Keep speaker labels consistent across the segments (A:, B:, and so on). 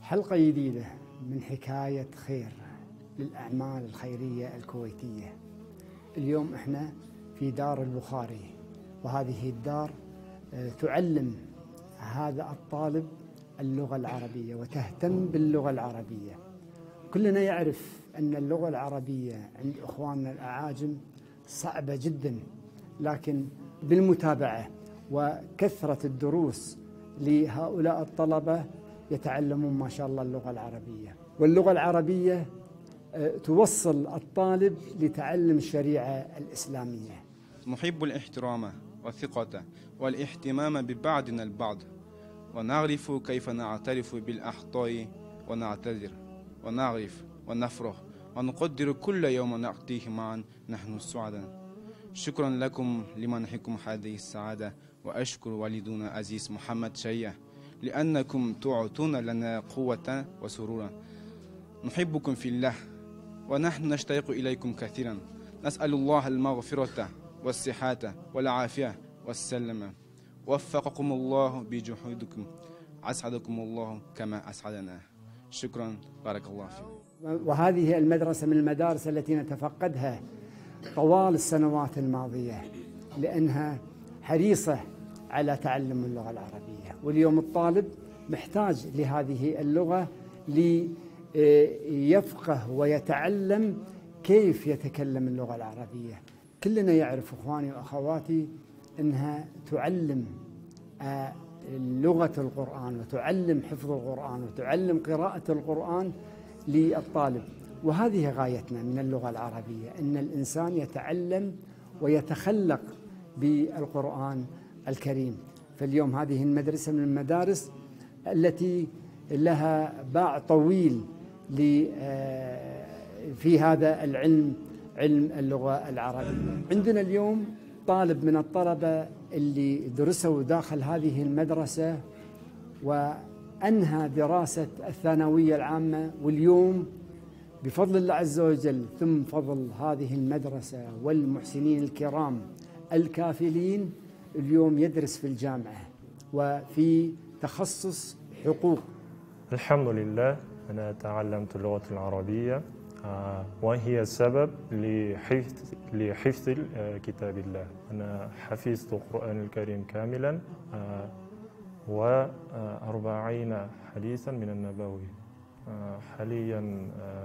A: حلقة جديدة من حكاية خير للأعمال الخيرية الكويتية. اليوم احنا في دار البخاري، وهذه الدار تعلم هذا الطالب اللغة العربية وتهتم باللغة العربية. كلنا يعرف أن اللغة العربية عند إخواننا الأعاجم صعبة جدا، لكن بالمتابعة وكثرة الدروس لهؤلاء الطلبة يتعلمون ما شاء الله اللغة العربية، واللغة العربية توصل الطالب لتعلم الشريعة الإسلامية.
B: نحب الاحترام والثقة والاهتمام ببعضنا البعض، ونعرف كيف نعترف بالأخطاء ونعتذر ونعرف ونفرح ونقدر كل يوم نقضيه معا نحن السعداء. شكرا لكم لمنحكم هذه السعادة، وأشكر والدنا عزيز محمد شيع لأنكم تعطون لنا قوة وسرورا. نحبكم في الله ونحن نشتاق إليكم كثيرا. نسأل الله المغفرة والصحة والعافية والسلامة. وفقكم الله بجهودكم، أسعدكم الله كما أسعدنا. شكرا، بارك الله فيكم.
A: وهذه المدرسة من المدارس التي نتفقدها طوال السنوات الماضية، لأنها حريصة على تعلم اللغة العربية، واليوم الطالب محتاج لهذه اللغة ليفقه ويتعلم كيف يتكلم اللغة العربية. كلنا يعرف إخواني وأخواتي أنها تعلم لغة القرآن وتعلم حفظ القرآن وتعلم قراءة القرآن للطالب، وهذه غايتنا من اللغة العربية، أن الإنسان يتعلم ويتخلق بالقرآن الكريم. فاليوم هذه المدرسة من المدارس التي لها باع طويل في هذا العلم، علم اللغة العربية. عندنا اليوم طالب من الطلبة اللي درسوا داخل هذه المدرسة وأنهى دراسة الثانوية العامة، واليوم بفضل الله عز وجل ثم فضل هذه المدرسة والمحسنين الكرام الكافلين اليوم يدرس في الجامعة وفي تخصص حقوق.
C: الحمد لله، أنا تعلمت اللغة العربية وهي سبب لحفظ كتاب الله. أنا حفظت القرآن الكريم كاملا و40 حديثا من النبوي. حاليا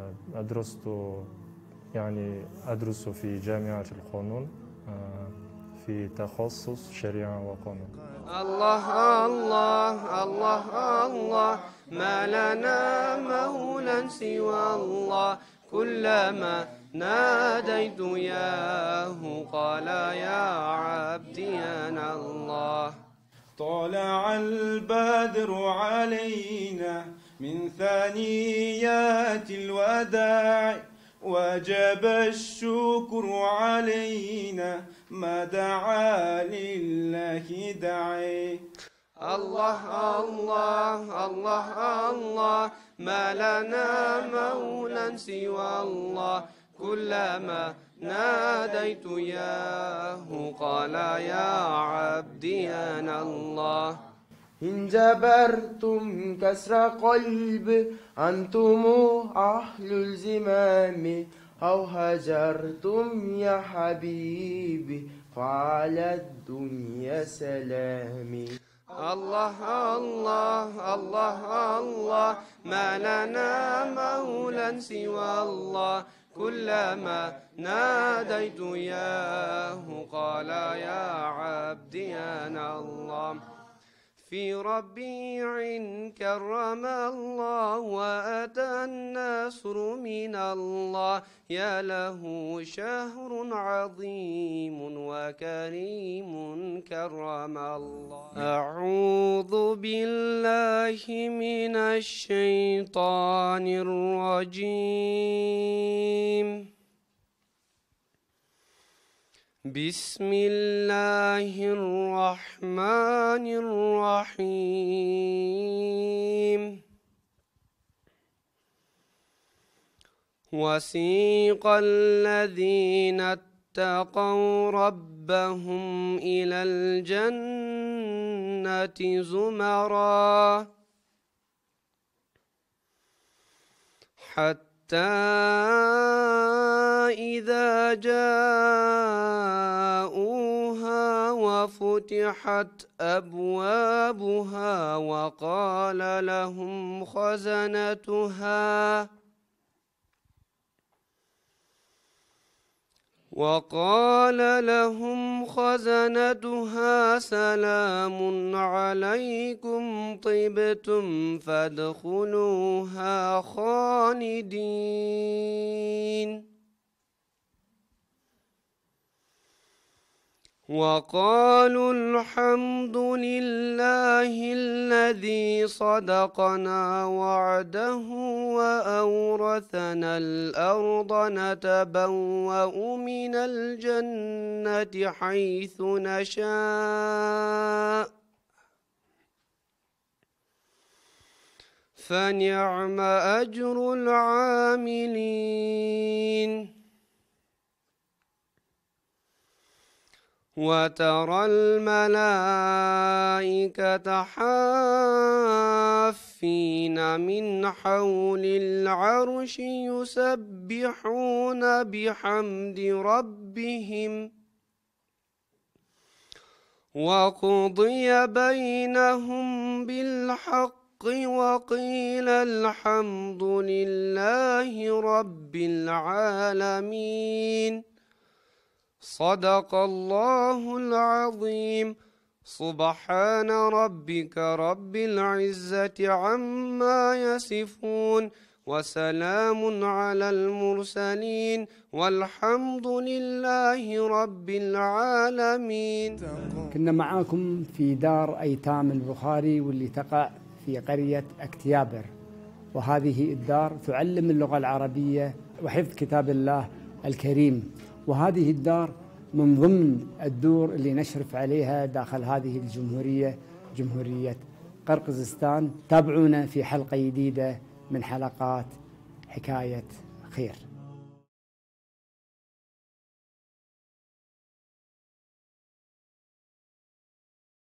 C: أدرس في جامعة القانون في تخصص شريعة وقانون.
D: الله الله الله الله، ما لنا مولى سوى الله. كلما ناديت ياه قال يا عبدي أنا الله.
B: طلع البدر علينا من ثنيات الوداع، وجب الشكر علينا ما دعا لله داعي.
D: الله الله الله الله، ما لنا مولى سوى الله. كلما ناديت ياه قال يا عبدي أنا الله.
E: إن جبرتم كسر قلب أنتم أهل الزمام، أو هجرتم يا حبيبي فعلى الدنيا سلامي.
D: الله الله الله الله، ما لنا مولى سوى الله. كلما ناديت ياه قال يا عبدي أنا الله. في ربيع كرم الله وأتى النصر من الله. يا له شهر عظيم وكريم كرم الله. أعوذ بالله من الشيطان الرجيم. بسم الله الرحمن الرحيم. وسيق الذين اتقوا ربهم إلى الجنة زمرا حتى إذا جاءوها وفتحت أبوابها وقال لهم خزنتها سلام عليكم طبتم فادخلوها خالدين وقالوا الحمد لله الذي صدقنا وعده وأورثنا الأرض نتبوأ من الجنة حيث نشاء فنعم أجر العاملين وترى الملائكة حافين من حول العرش يسبحون بحمد ربهم وقضي بينهم بالحق وقيل الحمد لله رب العالمين صدق الله العظيم سبحان ربك رب العزة عما يصفون وسلام على المرسلين والحمد لله رب العالمين.
A: كنا معاكم في دار أيتام البخاري واللي تقع في قرية أكتيابر، وهذه الدار تعلم اللغة العربية وحفظ كتاب الله الكريم، وهذه الدار من ضمن الدور اللي نشرف عليها داخل هذه الجمهورية، جمهورية قرقيزستان. تابعونا في حلقة جديدة من حلقات حكاية خير.